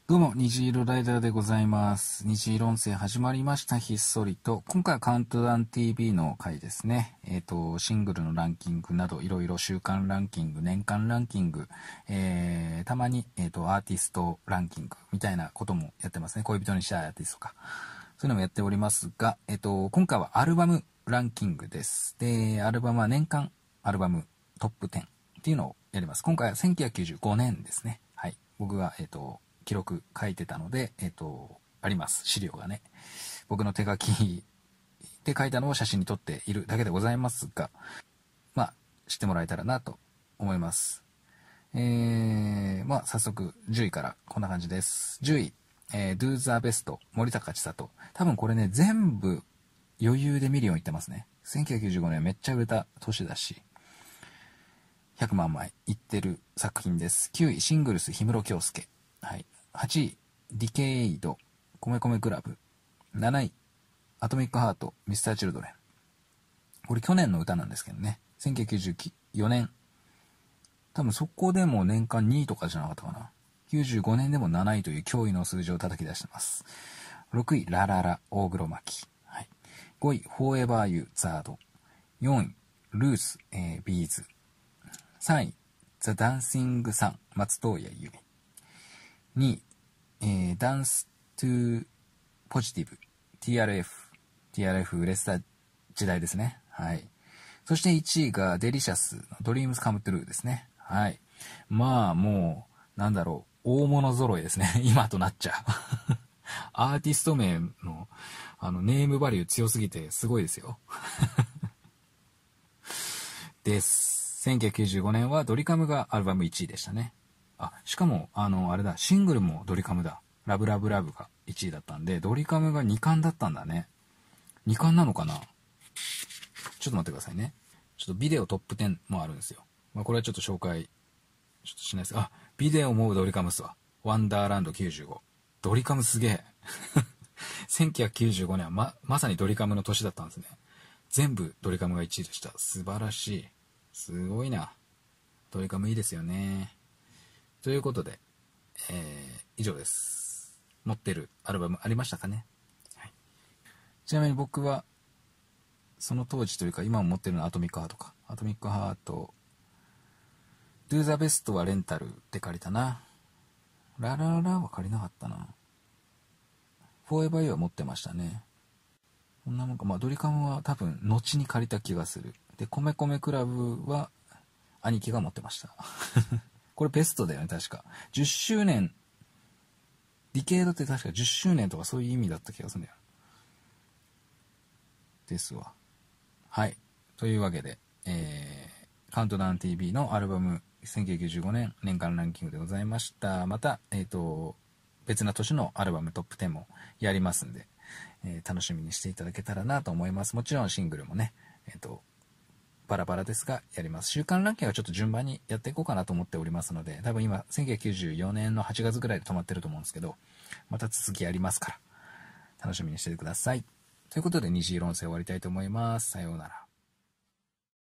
どうも、虹色ライダーでございます。虹色音声始まりました。ひっそりと。今回はカウントダウン TV の回ですね。シングルのランキングなど、いろいろ週間ランキング、年間ランキング、たまに、アーティストランキングみたいなこともやってますね。恋人にしたいアーティストとか。そういうのもやっておりますが、今回はアルバムランキングです。で、アルバムは年間アルバムトップ10っていうのをやります。今回は1995年ですね。はい。僕が、記録書いてたので、あります。資料がね。僕の手書きで書いたのを写真に撮っているだけでございますが、まあ、知ってもらえたらなと思います。早速、10位からこんな感じです。10位、Do the Best、森高千里。多分これね、全部余裕でミリオンいってますね。1995年めっちゃ売れた年だし、100万枚いってる作品です。9位、シングルス、氷室京介。はい。8位、ディケイド、米米クラブ。7位、アトミックハート、ミスターチルドレン。これ去年の歌なんですけどね。1994年。多分そこでも年間2位とかじゃなかったかな。95年でも7位という驚異の数字を叩き出してます。6位、ラララ、大黒摩季。はい、5位、フォーエバーユー、ザード。4位、ルース、ビーズ。3位、ザ・ダンシング・サン、松任谷由実。2位、ダンス・トゥ・ポジティブ、TRF 売れてた時代ですね。はい。そして1位がデリシャスのドリームズカムトゥルーですね。はい。まあもう、なんだろう、大物揃いですね。今となっちゃう。アーティスト名の、ネームバリュー強すぎてすごいですよ。です。1995年はドリカムがアルバム1位でしたね。あ、しかも、あれだ、シングルもドリカムだ。ラブラブラブが1位だったんで、ドリカムが2冠だったんだね。2冠なのかな？ちょっと待ってくださいね。ちょっとビデオトップ10もあるんですよ。まあ、これはちょっと紹介、ちょっとしないです。あ、ビデオもドリカムっすわ。ワンダーランド95。ドリカムすげえ。1995年はまさにドリカムの年だったんですね。全部ドリカムが1位でした。素晴らしい。すごいな。ドリカムいいですよね。ということで、以上です。持ってるアルバムありましたかね、はい、ちなみに僕はその当時というか今も持ってるのはアトミックハートか。アトミックハート Do the Best はレンタルで借りたな。ラララは借りなかったな。フォーエバーユーは持ってましたね。こんなもんか。まあドリカムは多分後に借りた気がする。で米米クラブは兄貴が持ってました。これベストだよね、確か。10周年、ディケイドって確か10周年とかそういう意味だった気がするんだよ。ですわ。はい。というわけで、カウントダウン TV のアルバム1995年年間ランキングでございました。また、別な年のアルバムトップ10もやりますんで、楽しみにしていただけたらなと思います。もちろんシングルもね、バラバラですがやります。週間ランキングはちょっと順番にやっていこうかなと思っておりますので、多分今1994年の8月ぐらいで止まってると思うんですけど、また続きやりますから楽しみにしててください。ということで虹色音声終わりたいと思います。さようなら。